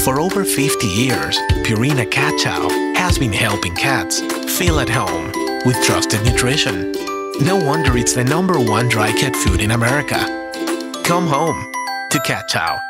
For over 50 years, Purina Cat Chow has been helping cats feel at home with trusted nutrition. No wonder it's the #1 dry cat food in America. Come home to Cat Chow.